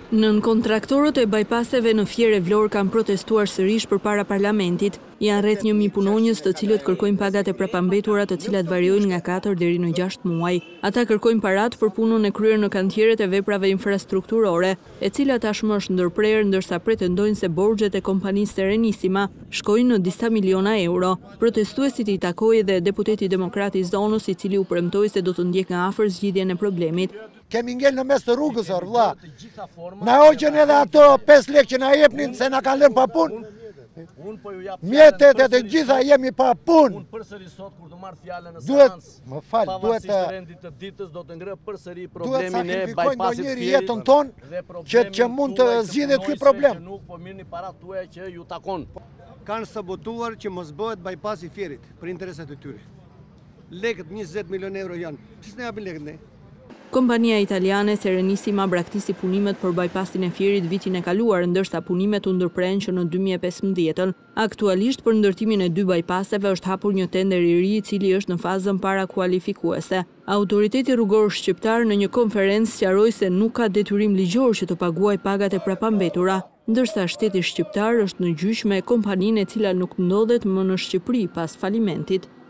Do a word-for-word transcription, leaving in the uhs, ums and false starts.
Nën kontraktorët e bypasseve në Fierë e Vlorë kanë protestuar sërish përpara parlamentit. Janë rreth një mijë punonjës të cilët kërkojnë pagat e prapambetura të cilat variojnë nga katër deri në gjashtë muaj. Ata kërkojnë parat për punën e kryer në kantieret e veprave infrastrukturore, e cila tashmë është ndërprerë ndërsa pretendojnë se borxhet e kompanisë Serenissima shkojnë në disa miliona euro. Protestuesit i takoi edhe deputeti demokrat i zonës, i cili u premtoi se do të ndjek nga afër zgjidhjen e problemit. Kemi ngel në mes të rrugës, or, vlla. Na hoqën edhe ato pesë lekë që na jepnin se na kanë lënë pa punë. Mjetet e të gjitha jemi pa punë. Unë përsëri sot kur do marr fjalën në seancë, më fal, duhet të rendit të ditës do të ngre përsëri duhet problemin e sakrifikojnë bypassit ndonjëri jetën tonë që që mund të zgjidhet ky problem. Nuk po mirni parat tuaja që ju takon. Kanë sabotuar që mos bëhet bypass i Fierit për interesat e tyre. Lekët njëzet milion euro janë. Pse ne japin lekët ne? Kompania italiane Serenissima braktisi punimet për bypassin e Fierit vitin e kaluar, ndërsa punimet u ndërprerën që në dy mijë e pesëmbëdhjetë. Aktualisht për ndërtimin e dy bypasseve është hapur një tender i ri, i cili është në fazën parakualifikuese. Autoriteti rrugor shqiptar në një konferencë sqaroi se nuk ka detyrim ligjor që të paguajë pagat e prapambetura, ndërsa shteti shqiptar është në gjyq me kompaninë e cila nuk ndodhet më në Shqipëri pas falimentit.